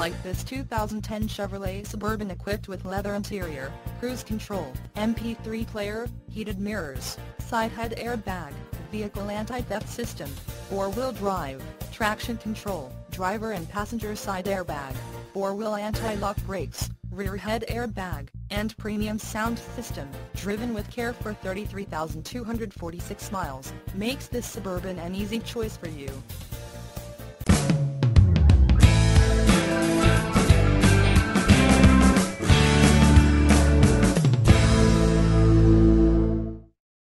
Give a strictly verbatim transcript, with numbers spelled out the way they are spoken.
like this two thousand ten Chevrolet Suburban equipped with leather interior, cruise control, M P three player, heated mirrors, side head airbag, vehicle anti-theft system, four-wheel drive, traction control, driver and passenger side airbag, four-wheel anti-lock brakes, rear head airbag, and premium sound system, driven with care for thirty-three thousand two hundred forty-six miles, makes this Suburban an easy choice for you.